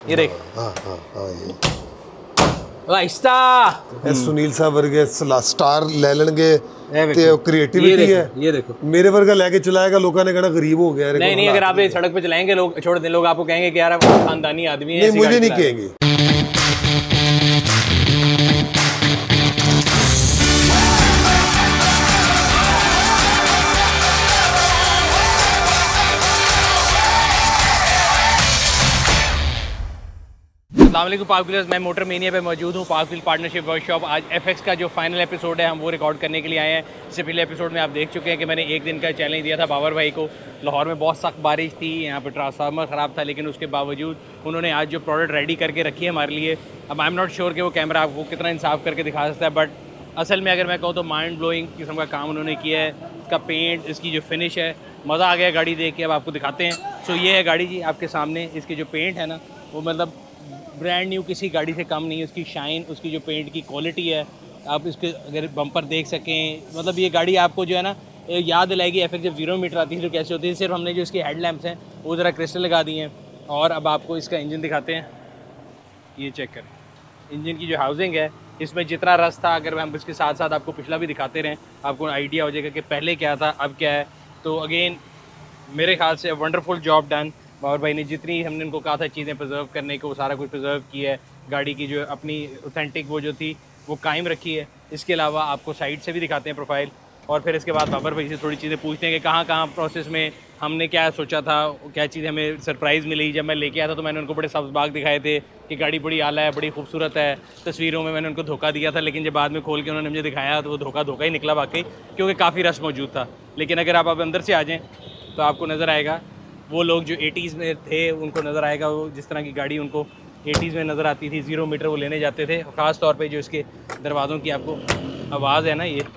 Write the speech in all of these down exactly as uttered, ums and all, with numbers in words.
ये देख। हाँ हाँ हाँ ये आहिस्ता सुनील साहब वर्गे स्टार ले लेंगे ते क्रिएटिविटी ये है। ये देखो मेरे वर्गा लेके चलाएगा लोगों ने कहना गरीब हो गया। नहीं नहीं, अगर आप ये सड़क पे चलाएंगे लोग छोड़ दें, लोग आपको कहेंगे कि यार आप खानदानी आदमी है। नहीं मुझे नहीं कहेंगे। अस्सलामुअलैकुम पार्क व्हीलर्स, मैं मोटर मेनिया पे मौजूद हूँ। Park wheel partnership workshop. आज एफएक्स का जो फाइनल एपिसोड है हम वो रिकॉर्ड करने के लिए आए हैं। इससे पहले एपिसोड में आप देख चुके हैं कि मैंने एक दिन का चैलेंज दिया था बाबर भाई को। लाहौर में बहुत सख्त बारिश थी, यहाँ पे ट्रांसफार्मर ख़राब था, लेकिन उसके बावजूद उन्होंने आज जो प्रोडक्ट रेडी करके रखी है हमारे लिए, अब आई एम नॉट श्योर कि वो कैमरा आपको कितना इंसाफ करके दिखा सकता है, बट असल में अगर मैं कहूँ तो माइंड ब्लोइंग किस्म का काम उन्होंने किया है। इसका पेंट, इसकी जो फिनिश है, मज़ा आ गया गाड़ी देख के। अब आपको दिखाते हैं। सो ये है गाड़ी जी आपके सामने। इसके जो पेंट है ना वो मतलब ब्रांड न्यू, किसी गाड़ी से कम नहीं है। उसकी शाइन, उसकी जो पेंट की क्वालिटी है, आप इसके अगर बम्पर देख सकें, मतलब ये गाड़ी आपको जो है ना याद दिलाएगी एफएक्स जब जीरो मीटर आती है तो कैसे होती है। सिर्फ हमने जो इसके हेडलैम्प्स हैं वो ज़रा क्रिस्टल लगा दिए हैं। और अब आपको इसका इंजन दिखाते हैं। ये चेक करें इंजन की जो हाउसिंग है, इसमें जितना रस था, अगर हम इसके साथ साथ आपको पिछला भी दिखाते रहें आपको आइडिया हो जाएगा कि पहले क्या था अब क्या है। तो अगेन मेरे ख्याल से वंडरफुल जॉब डन। बाबर भाई ने जितनी हमने उनको कहा था चीज़ें प्रिजर्व करने को, वो सारा कुछ प्रिजर्व किया है। गाड़ी की जो अपनी ऑथेंटिक वो जो थी वो कायम रखी है। इसके अलावा आपको साइड से भी दिखाते हैं प्रोफाइल, और फिर इसके बाद बाबर भाई से थोड़ी चीज़ें पूछते हैं कि कहाँ कहाँ प्रोसेस में हमने क्या सोचा था, क्या चीज़ हमें सरप्राइज़ मिली। जब मैं लेके आया था तो मैंने उनको बड़े सब्ज़ बाग दिखाए थे कि गाड़ी बड़ी आला है, बड़ी खूबसूरत है। तस्वीरों में मैंने उनको धोखा दिया था, लेकिन जब बाद में खोल के उन्होंने मुझे दिखाया तो वो धोखा धोखा ही निकला वाकई, क्योंकि काफ़ी रश मौजूद था। लेकिन अगर आप अब अंदर से आ जाएँ तो आपको नज़र आएगा वो लोग जो एटीज़ में थे उनको नज़र आएगा वो जिस तरह की गाड़ी उनको एटीज़ में नज़र आती थी। ज़ीरो मीटर वो लेने जाते थे। ख़ास तौर पे जो इसके दरवाज़ों की आपको आवाज़ है ना, ये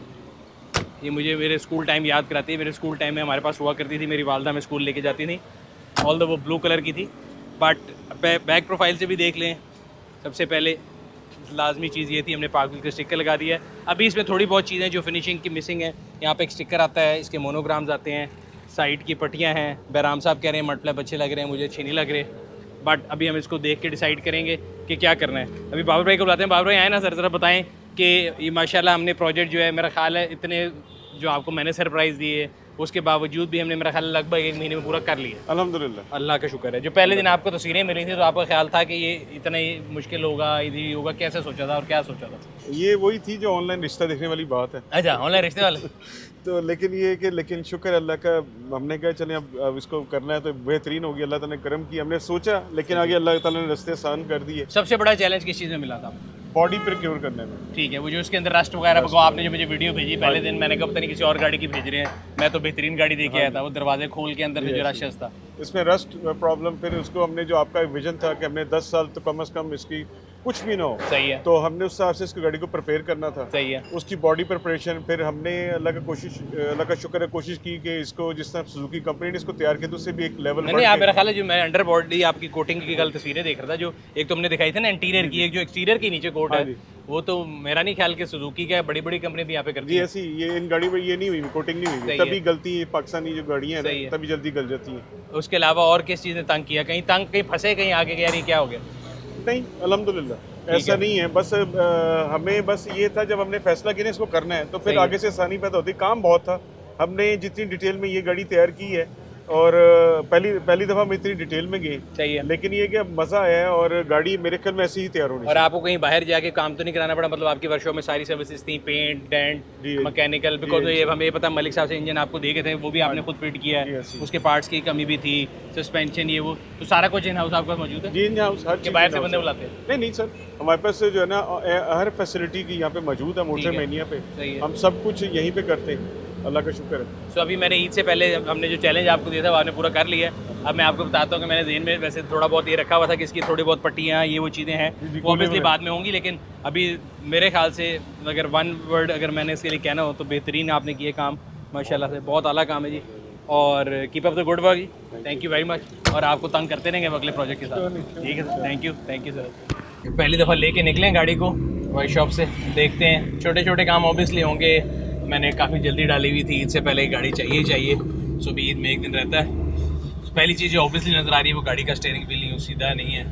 ये मुझे मेरे स्कूल टाइम याद कराती है। मेरे स्कूल टाइम में हमारे पास हुआ करती थी, मेरी वालदा में स्कूल लेके जाती थी, ऑल द वो ब्लू कलर की थी। बट बैक प्रोफाइल से भी देख लें, सबसे पहले लाजमी चीज़ ये थी, हमने पार्क व्हील का स्टिकर लगा दिया है। अभी इसमें थोड़ी बहुत चीज़ें जो फिनिशिंग की मिसिंग है। यहाँ पर एक स्टिकर आता है, इसके मोनोग्राम्स आते हैं, साइड की पट्टियाँ हैं। बैराम साहब कह रहे हैं मटफ्लैप अच्छे लग रहे हैं, मुझे अच्छे नहीं लग रहे, बट अभी हम इसको देख के डिसाइड करेंगे कि क्या करना है। अभी बाबर भाई को बुलाते हैं। बाबर भाई आए ना सर, ज़रा बताएं कि ये माशाल्लाह हमने प्रोजेक्ट जो है, मेरा ख्याल है इतने जो आपको मैंने सरप्राइज़ दिए उसके बावजूद भी हमने मेरा ख्याल लगभग एक महीने में पूरा कर लिया। अल्हम्दुलिल्लाह, अल्लाह का शुक्र है। जो पहले दिन आपको तस्वीरें मिली थी तो आपका ख्याल था कि ये इतना ही मुश्किल होगा, इजी होगा, कैसे सोचा था और क्या सोचा था? ये वही थी जो ऑनलाइन रिश्ता देखने वाली बात है। अच्छा, ऑनलाइन रिश्ते वाले तो लेकिन ये कि लेकिन शुक्र अल्लाह का, हमने कहा चले अब, अब इसको करना है तो बेहतरीन होगी। अल्लाह ताला ने करम किया, हमने सोचा, लेकिन आगे अल्लाह ताला ने रास्ते आसान कर दिए। सबसे बड़ा चैलेंज किस चीज़ में मिला था? बॉडी प्रिक्योर करने में। ठीक है, वो जो उसके अंदर रस्ट वगैरह को आपने जो मुझे वीडियो भेजी पहले दिन, मैंने कहा पता नहीं किसी और गाड़ी की भेज रहे हैं, मैं तो बेहतरीन गाड़ी देखे आया था। वो दरवाजे खोल के अंदर जो रश था, इसमें रस्ट प्रॉब्लम, फिर उसको हमने जो आपका विजन था कि हमने दस साल तो कम अज़ कम इसकी कुछ भी ना हो, सही है, तो हमने उस हिसाब से इसकी गाड़ी को प्रिपेयर करना था। सही है, उसकी बॉडी प्रिपरेशन, फिर हमने अल्लाह का कोशिश अल्लाह का शुक्र है कोशिश की कि इसको जिस तरह सुजुकी कंपनी ने इसको तैयार किया तो उससे भी एक लेवल। नहीं, आप मेरा ख्याल है जो मैं अंडर बॉडी आपकी कोटिंग की कल तस्वीरें देख रहा था, जो एक तुमने दिखाई थी ना इंटीरियर की, एक जो एक्सटीरियर की नीचे कोट है, वो तो मेरा नहीं ख्याल कि सुजुकी का है, बड़ी बड़ी कंपनी भी यहाँ पे करती है। ऐसी ये इन गाड़ी में ये नहीं हुई, कोटिंग नहीं हुई, तभी गलती पाकिस्तानी जो गाड़ियाँ हैं तभी जल्दी गल जाती हैं। उसके अलावा और किस चीज़ ने तंग किया? कहीं तंग, कहीं फंसे, कहीं आगे गया, नहीं क्या हो गया? नहीं, अल्हम्दुलिल्लाह ऐसा नहीं है। बस आ, हमें बस ये था जब हमने फैसला किया इसको करना है तो फिर आगे से आसानी पैदा होती। काम बहुत था, हमने जितनी डिटेल में ये गाड़ी तैयार की है और पहली पहली दफ़ा हम इतनी डिटेल में गए, सही है, लेकिन ये कि मज़ा आया है और गाड़ी मेरे ख्याल में ऐसी ही तैयार होनी। और आपको कहीं बाहर जाके काम तो नहीं कराना पड़ा? मतलब आपकी वर्कशॉप में सारी सर्विसेज थी, पेंट, डेंट, मैकेनिकल, बिकॉज ये हमें पता मलिक साहब से इंजन आपको देखे थे, वो भी आपने खुद फिट किया है, उसके पार्ट्स की कमी भी थी, सस्पेंशन ये वो, तो सारा कुछ इन हाउस आपके पास मौजूद है? जी, इन हाउस, हर बाहर से बंदे बुलाते हैं? नहीं नहीं सर, हमारे पास जो है ना हर फैसिलिटी की यहाँ पे मौजूद है। मोटर मेनिया पे हम सब कुछ यहीं पे करते हैं, अल्लाह का शुक्र है। सो अभी मैंने ईद से पहले हमने जो चैलेंज आपको दिया था वो आपने पूरा कर लिया है। अब मैं आपको बताता हूँ कि मैंने ज़हन में वैसे थोड़ा बहुत ये रखा हुआ था कि इसकी थोड़ी बहुत पट्टियाँ, ये वो चीज़ें हैं, वो ऑब्वियसली बाद में होंगी, लेकिन अभी मेरे ख्याल से अगर वन वर्ड अगर मैंने इसके लिए कहना हो तो बेहतरीन आपने किए काम, माशाल्लाह से बहुत आला काम है जी। और keep up the good work जी, थैंक यू वेरी मच। और आपको तंग करते रहेंगे अगले प्रोजेक्ट के साथ, ठीक है sir, thank you thank you sir. पहली दफ़ा लेके निकलें गाड़ी को वर्कशॉप से, देखते हैं छोटे छोटे काम ऑब्वियसली होंगे। मैंने काफ़ी जल्दी डाली हुई थी, ईद से पहले गाड़ी चाहिए ही चाहिए, सो भी ईद में एक दिन रहता है। पहली चीज़ जो ऑब्वियसली नज़र आ रही है वो गाड़ी का स्टीयरिंग व्हील नहीं सीधा नहीं है,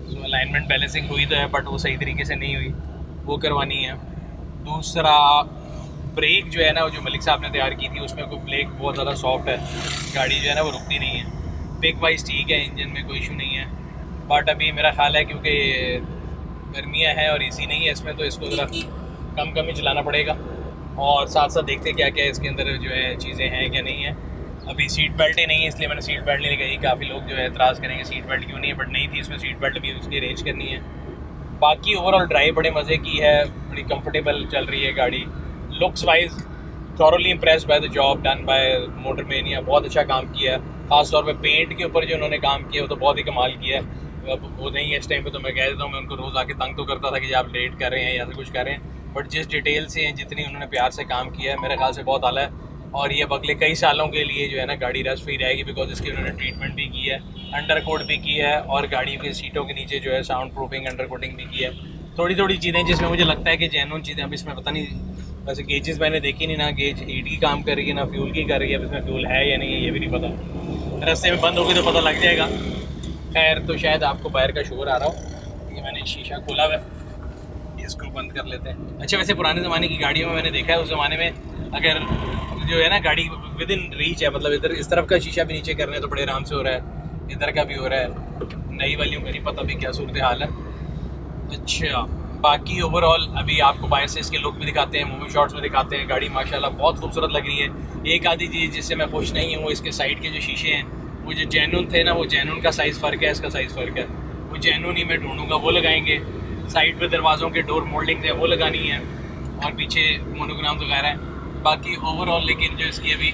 सो अलाइनमेंट बैलेंसिंग हुई तो है बट वो सही तरीके से नहीं हुई, वो करवानी है। दूसरा ब्रेक जो है ना, वो जो मलिक साहब ने तैयार की थी उसमें कोई ब्रेक बहुत ज़्यादा सॉफ्ट है, गाड़ी जो है ना वो रुकती नहीं है। पिक वाइज ठीक है, इंजन में कोई इशू नहीं है, बट अभी मेरा ख्याल है क्योंकि गर्मियाँ हैं और एसी नहीं है इसमें, तो इसको ज़रा कम कम ही चलाना पड़ेगा। और साथ साथ देखते क्या क्या इसके अंदर जो है चीज़ें हैं क्या नहीं है। अभी सीट बेल्ट ही नहीं है, इसलिए मैंने सीट बेल्ट नहीं लगाई। काफ़ी लोग जो है एतराज़ करेंगे सीट बेल्ट क्यों नहीं है, बट नहीं थी इसमें सीट बेल्ट भी, उसकी अरेंज करनी है। बाकी ओवरऑल ड्राइव बड़े मज़े की है, बड़ी कंफर्टेबल चल रही है गाड़ी। Looks wise thoroughly impressed by the job done by motor mania, बहुत अच्छा काम किया है। ख़ास तौर पे पेंट के ऊपर जो उन्होंने काम किया वो तो बहुत ही कमाल किया है। अब वो नहीं है इस टाइम पे तो मैं कह देता हूँ, मैं उनको रोज़ आके तंग तो करता था कि आप लेट कर रहे हैं या तो कुछ कर रहे हैं, बट जिस डिटेल से हैं, जितनी उन्होंने प्यार से काम किया है, मेरे ख्याल से बहुत आला है। और ये अगले कई सालों के लिए जो है ना गाड़ी रस्ट फ्री रहेगी, बिकॉज इसकी उन्होंने ट्रीटमेंट भी की है, अंडर कोट भी की है, और गाड़ी की सीटों के नीचे जो है साउंड प्रूफिंग अंडर कोटिंग भी की है। थोड़ी थोड़ी चीज़ें जिसमें मुझे लगता है कि जेन्युइन चीज़ें, अब इसमें पता नहीं, वैसे गेजेस मैंने देखी नहीं ना, गेज हीट की काम कर रही है ना फ्यूल की कर रही है, अब इसमें फ्यूल है या नहीं है ये भी नहीं पता, रास्ते में बंद होगी तो पता लग जाएगा। खैर तो शायद आपको बाहर का शोर आ रहा हो कि मैंने शीशा खोला हुआ है, इसको बंद कर लेते हैं। अच्छा वैसे पुराने ज़माने की गाड़ियों में मैंने देखा है, उस ज़माने में अगर जो है ना गाड़ी विद इन रीच है, मतलब इधर इस तरफ का शीशा भी नीचे करने तो बड़े आराम से हो रहा है, इधर का भी हो रहा है। नई वालियों का नहीं पता भी क्या सूरत हाल है। अच्छा बाकी ओवरऑल अभी आपको बाहर से इसके लुक भी दिखाते हैं, मूवी शॉट्स में दिखाते हैं। गाड़ी माशाल्लाह बहुत खूबसूरत लग रही है। एक आधी चीज़ जिससे मैं खुश नहीं हूँ, इसके साइड के जो शीशे हैं वो जो जेन्युइन थे ना, वो जेन्युइन का साइज़ फ़र्क है, इसका साइज़ फ़र्क है, वो जेन्युइन ही मैं ढूंढूंगा, वो लगाएंगे। साइड पे दरवाज़ों के डोर मोल्डिंग है वो लगानी है, और पीछे मोनोग्राम्स वगैरह हैं। बाकी ओवरऑल लेकिन जो इसकी अभी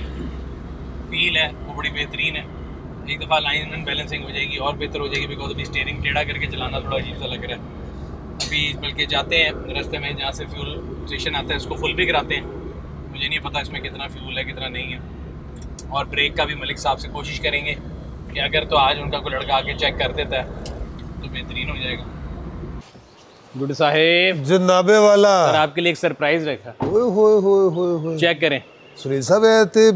फील है वो बड़ी बेहतरीन है। एक दफ़ा अलाइनमेंट बैलेंसिंग हो जाएगी और बेहतर हो जाएगी, बिकॉज अभी स्टीयरिंग टेढ़ा करके चलाना थोड़ा अजीब सा लग रहा है। अभी बल्कि जाते हैं रास्ते में जहाँ से फ्यूल स्टेशन आता है उसको फुल भी कराते हैं, मुझे नहीं पता इसमें कितना फ्यूल है कितना नहीं है। और ब्रेक का भी मलिक साहब से कोशिश करेंगे कि अगर तो आज उनका कोई लड़का आके चेक कर देता है तो बेहतरीन हो जाएगा। गुड साहेब जनाबे वाला सर आपके लिए एक सरप्राइज रखा, ओए होए होए होए होए चेक करें। सुनील साहब ये ते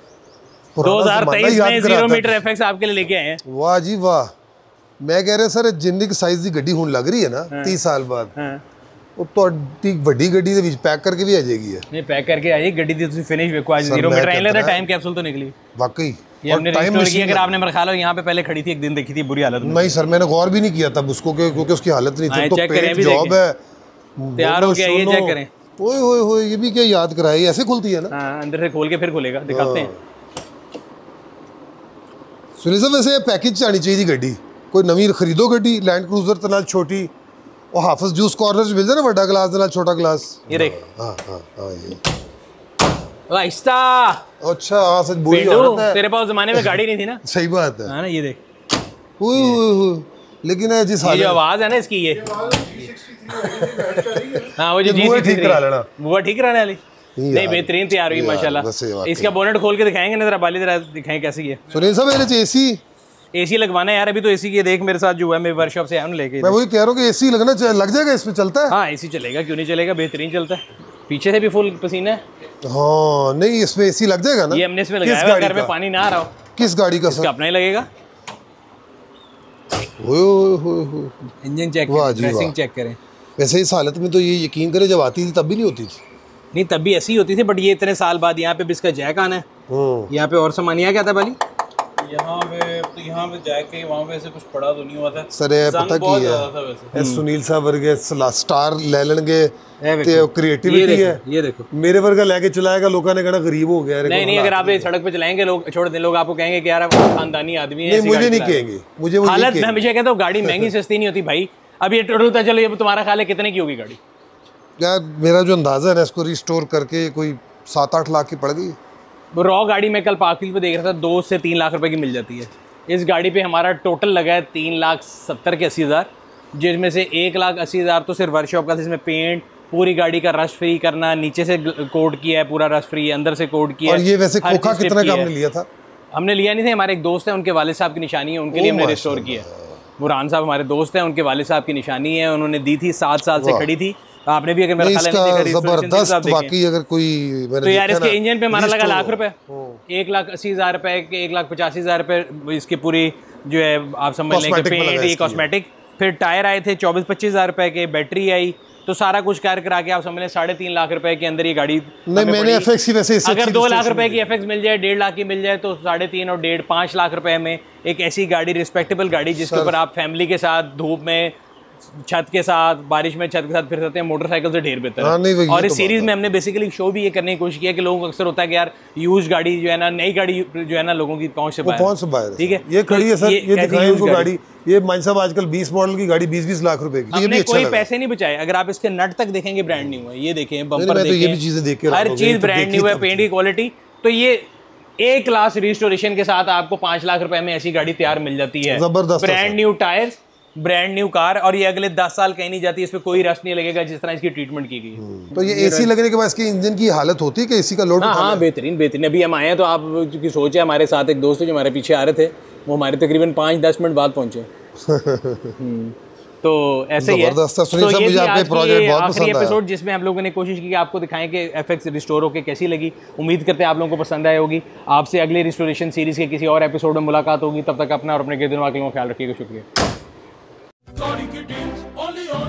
दो हज़ार तेईस में जीरो मीटर एफएक्स आपके लिए लेके आए हैं। वाह जी वाह। मैं कह रहा सर जिन्नी साइज की गड्डी हुन लग रही है ना तीस साल बाद, ਉਹ ਤੁਹਾਡੀ ਵੱਡੀ ਗੱਡੀ ਦੇ ਵਿੱਚ ਪੈਕ करके भी आ जाएगी है। नहीं पैक करके आ जाएगी ਗੱਡੀ ਦੀ ਤੁਸੀਂ ਫਿनिश ਵੇਖੋ आज जीरो मीटर आने लगा, टाइम कैप्सूल तो निकली वाकई। ये हमने रिस्टोर किया, अगर आपने मेरा ख्याल हो यहाँ पे पहले खड़ी थी एक दिन देखी थी बुरी हालत में। नहीं सर मैंने गौर भी नहीं किया तब उसको क्योंकि उसकी हालत नहीं थी। तो पेंट जॉब है, तैयार हो गया, ये चेक करें। ओए होए होए ये भी क्या याद कराई, ऐसे खुलती है ना? हां अंदर से खोल के फिर खुलेगा, दिखाते हैं। सुनील साहब वैसे पैकेज आनी चाहिए गड्डी, कोई नवी खरीदो गड्डी लैंड क्रूजर ते नाल छोटी, और हाफिज जूस कॉर्नर च मिल जाए ना बड़ा ग्लास दे नाल छोटा ग्लास। ये देख हां हां हां ये आहिस्ता। अच्छा हां सच बुरी औरत है, तेरे पास जमाने में गाड़ी नहीं थी ना। सही बात है हां ना, ये देख ओए होए होए। लेकिन है जिस ये जो आवाज है ना इसकी, ये हां वो जो जी ठीक करा लेना, वो ठीक कराने वाली नहीं, बेहतरीन तैयार हुई माशाल्लाह। इसका बोनेट खोल के दिखाएंगे ना जरा, बाली जरा दिखाएं कैसी है। सुनील साहब मेरे एसी एसी लगवाना है यार, अभी तो एसी के देख मेरे साथ जो है मेरे वर्कशॉप से है लेके। मैं वही कह रहा हूँ कि एसी लगना लग जाएगा इसमें, चलता है। हाँ एसी चलेगा, क्यों नहीं चलेगा, बेहतरीन चलता है। पीछे से भी फुल पसीना है। हाँ नहीं इसमें एसी लग जाएगा ना, ये हमने इसमें लगाया है, घर में पानी ना आ रहा हो। किस गाड़ी का सर? अपना ही लगेगा। ओए ओए ओए इंजन चेक करें, ड्रेसिंग चेक करें। वैसे इस हालत में तो ये यकीन करें जब आती थी तब भी नहीं होती थी। नहीं तब भी ऐसी होती थी, बट ये इतने साल बाद यहाँ पे भी इसका जैक आना है। यहाँ पे और सामान क्या था बाली? यहाँ पे तो यहाँ पे जाके वहाँ पे ऐसे कुछ पड़ा तो नहीं हुआ था सर। ये पता की है सुनील साहब वर्गे स्टार ले लेंगे ते क्रिएटिविटी है। ये देखो मेरे वर्गा लेके चलाएगा, लोगों ने कहना गरीब हो गया। नहीं नहीं, अगर आप ये सड़क पे चलाएंगे लोग छोड़ दे, लोग आपको कहेंगे कि यार आप खानदानी आदमी है। नहीं मुझे नहीं कहेंगे, मुझे हालत मैं हमेशा कहता हूँ गाड़ी महंगी सस्ती नहीं होती भाई। अब ये टोटल चलो, ये तुम्हारा ख्याल है कितने की होगी गाड़ी? यार मेरा जो अंदाजा है ना, इसको रिस्टोर करके कोई सात आठ लाख की पड़ गई। रॉ गाड़ी में कल पार्किंग पे देख रहा था, दो से तीन लाख रुपए की मिल जाती है। इस गाड़ी पे हमारा टोटल लगा है तीन लाख सत्तर के अस्सी हज़ार, जिसमें से एक लाख अस्सी हज़ार तो सिर्फ वर्कशॉप का था, जिसमें पेंट पूरी गाड़ी का रस्ट फ्री करना, नीचे से कोड किया है पूरा रस्ट फ्री, अंदर से कोड किया। और ये वैसे खोखा कितना का हमने लिया था? हमने लिया नहीं था, हमारे एक दोस्त है उनके वालिद साहब की निशानी है, उनके लिए हमने रिस्टोर किया। बुरहान साहब हमारे दोस्त हैं, उनके वालिद साहब की निशानी है, उन्होंने दी थी, सात साल से खड़ी थी। आपने भी अगर मेरा ख्याल है जबरदस्त बाकी अगर कोई तो यार इसके इंजन पे हमारा लगा लाख रुपए, एक लाख अस्सी हजार रुपए, एक लाख पचासी हजार रुपए इसकी पूरी जो है आप समझ लेंगे पेंट, ये कॉस्मेटिक, फिर टायर आए थे चौबीस पच्चीस हज़ार रुपए के, बैटरी आई, तो सारा कुछ कर करा के आप समझ लें साढ़े तीन लाख रुपए के अंदर ये गाड़ी नहीं मैंने एफएक्स की वैसे इससे अगर दो लाख रुपए की एफएक्स मिल जाए, डेढ़ लाख की मिल जाए, तो साढ़े तीन और डेढ़ पाँच लाख रुपए में एक ऐसी गाड़ी, रिस्पेक्टेबल गाड़ी जिसके ऊपर आप फैमिली के साथ धूप में, छत के साथ, बारिश में छत के साथ फिर सकते हैं, मोटरसाइकिल से ढेर बेहतर है। और इस सीरीज में हमने बेसिकली शो भी ये करने की कोशिश किया कि लोगों को अक्सर होता है कि यार यूज गाड़ी जो है ना, नई गाड़ी जो है ना, लोगों की पहुंच से बाहर पहुंच से बाहर, ठीक है। ये खड़ी है सर, ये दिखाई उनको गाड़ी, ये मान साहब आजकल बीस मॉडल की गाड़ी बीस बीस लाख रुपए की, ये भी अच्छा कोई पैसे नहीं बचाए। अगर आप इसके नट तक देखेंगे ब्रांड न्यू है, ये देखें बम्पर देखें, ये भी चीजें देख के हर चीज ब्रांड न्यू है, पेंट की क्वालिटी। तो ये ए क्लास रिस्टोरेशन के साथ आपको पांच लाख रुपए में ऐसी गाड़ी तैयार मिल जाती है, जबरदस्त, brand new tyres, brand new car, और ये अगले दस साल कहीं नहीं जाती, इस पे कोई रस्ट नहीं लगेगा जिस तरह इसकी ट्रीटमेंट की गई। तो ये एसी लगने के बाद इसके इंजन की हालत होती है कि एसी का लोड? हाँ हाँ बेहतरीन बेहतरीन। अभी हम आए हैं तो आप की सोच है, हमारे साथ एक दोस्त जो हमारे पीछे आ रहे थे, वो हमारे तकरीबन पाँच दस मिनट बाद पहुंचे। तो ऐसे ही है। तो ये आखिरी एपिसोड जिसमें हम लोगों ने कोशिश की कि आपको दिखाएं कि एफएक्स रिस्टोर होकर कैसी लगी। उम्मीद करते हैं आप लोगों को पसंद आई होगी। आपसे अगले रिस्टोरेशन सीरीज के किसी और एपिसोड में मुलाकात होगी। तब तक अपना और अपने गिरदनवा का ख्याल रखिएगा। शुक्रिया।